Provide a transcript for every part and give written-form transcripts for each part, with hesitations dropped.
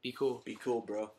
Be cool. Be cool, bro.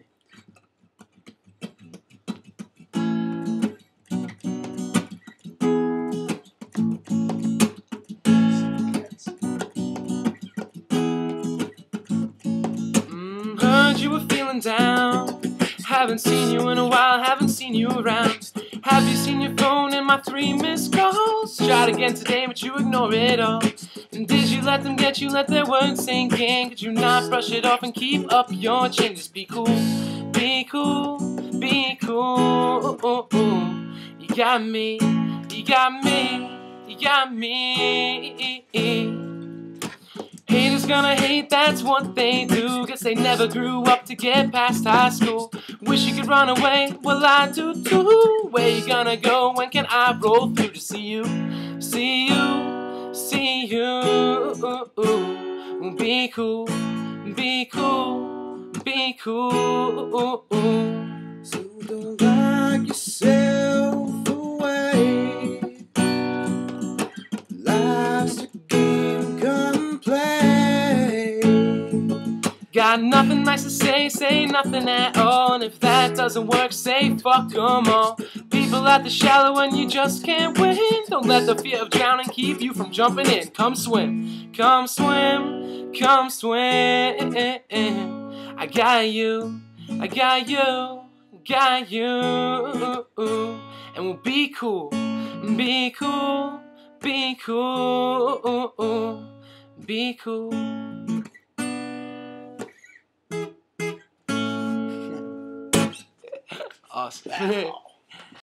Heard you were feeling down. Haven't seen you in a while, haven't seen you around. Have you seen your phone and my 3 missed calls? Tried again today, but you ignore it all. And did you let them get you, let their words sink in? Could you not brush it off and keep up your chin? Just be cool, be cool, be cool. You got me, you got me, you got me. Haters gonna hate, that's what they do. Guess they never grew up to get past high school. Wish you could run away, well I do too. Where you gonna go, when can I roll through to see you? See you, see you. Be cool, be cool, be cool. So don't lock yourself away. Life's a game, come play. Got nothing nice to say, say nothing at all. And if that doesn't work, say fuck 'em all. People at the shallow and you just can't win. Don't let the fear of drowning keep you from jumping in. Come swim, come swim, come swim. I got you, I got you, got you. And we'll be cool, be cool, be cool, be cool. Awesome.